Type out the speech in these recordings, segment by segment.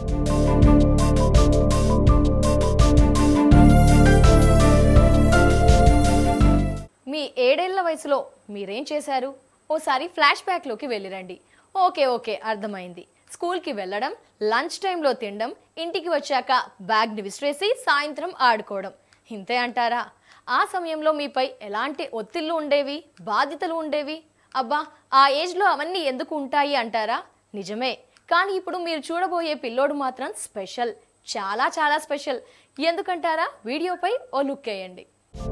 మీ 7 ఏళ్ల వయసులో మీరేం చేశారు? ఓసారి ఫ్లాష్ బ్యాక్ లోకి వెళ్ళిరండి. ఓకే అర్థమైంది. స్కూల్కి వెళ్ళడం, లంచ్ టైంలో తినడం, ఇంటికి వచ్చాక బ్యాగ్ని విసిరేసి సాయంత్రం ఆడుకోవడం, ఇంతే అంటారా? ఆ సమయంలో మీపై ఎలాంటి ఒత్తిళ్లు ఉండేవి, బాధ్యతలు ఉండేవి? అబ్బా, ఆ ఏజ్లో అవన్నీ ఎందుకు ఉంటాయి అంటారా? నిజమే. కానీ ఇప్పుడు మీరు చూడబోయే పిల్లోడు మాత్రం స్పెషల్, చాలా స్పెషల్. ఎందుకంటారా? వీడియోపై ఓ లుక్ వేయండి.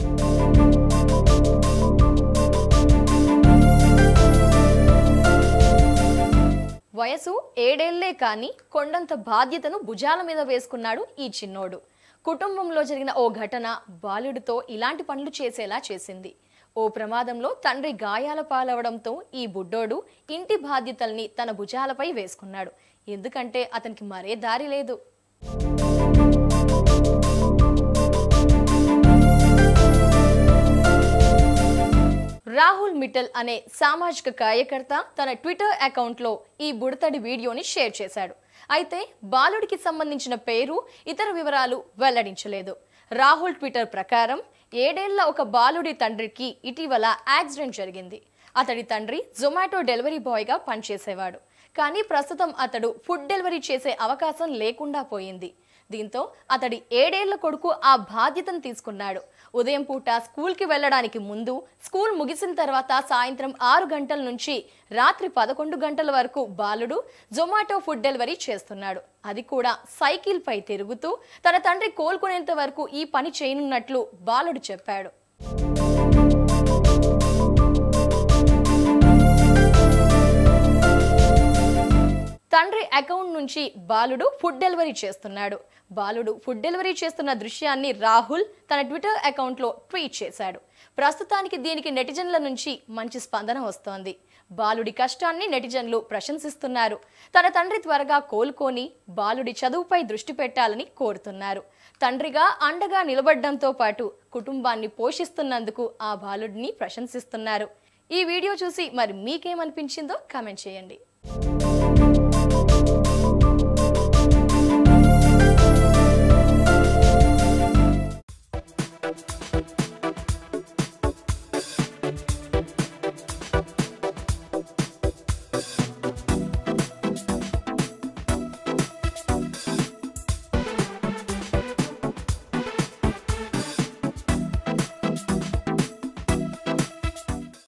వయసు 7 ఏళ్లే కానీ కొండంత బాధ్యతను భుజాల మీద వేసుకున్నాడు ఈ చిన్నోడు. కుటుంబంలో జరిగిన ఓ ఘటన బాలుడితో ఇలాంటి పనులు చేసేలా చేసింది. ఓ ప్రమాదంలో తండ్రి గాయాల పాలవడంతో ఈ బుడ్డోడు ఇంటి బాధ్యతల్ని తన భుజాలపై వేసుకున్నాడు. ఎందుకంటే అతనికి మరే దారి లేదు. రాహుల్ మిట్టల్ అనే సామాజిక కార్యకర్త తన ట్విట్టర్ అకౌంట్లో ఈ బుడతడి వీడియోని షేర్ చేశాడు. అయితే బాలుడికి సంబంధించిన పేరు, ఇతర వివరాలు వెల్లడించలేదు. రాహుల్ ట్విట్టర్ ప్రకారం 7 ఏళ్ల ఒక బాలుడి తండ్రికి ఇటీవల యాక్సిడెంట్ జరిగింది. అతడి తండ్రి జొమాటో డెలివరీ బాయ్గా పనిచేసేవాడు. కానీ ప్రస్తుతం అతడు ఫుడ్ డెలివరీ చేసే అవకాశం లేకుండా పోయింది. దీంతో అతడి 7 ఏళ్ల కొడుకు ఆ బాధ్యతను తీసుకున్నాడు. ఉదయం పూట స్కూల్కి వెళ్ళడానికి ముందు, స్కూల్ ముగిసిన తర్వాత సాయంత్రం 6 గంటల నుంచి రాత్రి 11 గంటల వరకు బాలుడు జొమాటో ఫుడ్ డెలివరీ చేస్తున్నాడు. అది కూడా సైకిల్ పై తిరుగుతూ తన తండ్రి కోలుకునేంత వరకు ఈ పని చేయనున్నట్లు బాలుడు చెప్పాడు. తండ్రి అకౌంట్ నుంచి బాలుడు ఫుడ్ డెలివరీ చేస్తున్నాడు. బాలుడు ఫుడ్ డెలివరీ చేస్తున్న దృశ్యాన్ని రాహుల్ తన ట్విట్టర్ అకౌంట్లో ట్వీట్ చేశాడు. ప్రస్తుతానికి దీనికి నెటిజన్ల నుంచి మంచి స్పందన వస్తోంది. బాలుడి కష్టాన్ని నెటిజన్లు ప్రశంసిస్తున్నారు. తన తండ్రి త్వరగా కోలుకొని బాలుడి చదువుపై దృష్టి పెట్టాలని కోరుతున్నారు. తండ్రిగా అండగా నిలబడడంతో పాటు కుటుంబాన్ని పోషిస్తున్నందుకు ఆ బాలుడిని ప్రశంసిస్తున్నారు. ఈ వీడియో చూసి మరి మీకేమనిపించిందో కామెంట్ చేయండి.